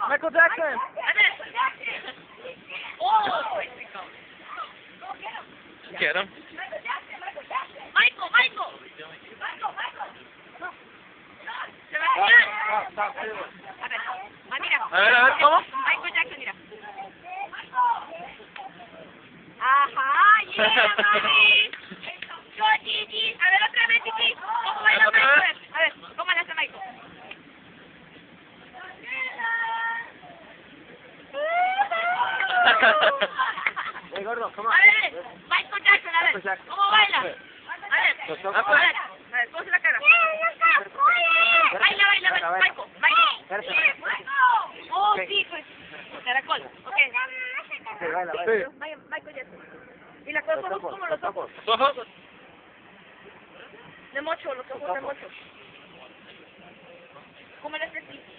Michael Jackson. Oh! Get him. Michael! Se va a Stop. A ver, mira. A ver, ¿cómo? Michael Jackson, mira. Ajá, yeah, mami. Yo, Gigi. A ver, otra vez, Gigi. ¿Cómo baila ¿Otra Michael? vez? A ver, ¿cómo le hace Michael? Hey, gordo, come on. A ver, Michael Jackson, a ver. ¿Cómo baila? A ver, ¿cómo se la cara? Baila, Michael. Oh, sí, pues. Caracol. Ok. Sí, baila. Michael Jackson. ¿Y los ojos como los ojos? ¿Los ojos? De mocho, los ojos de mocho. ¿Cómo le hace así?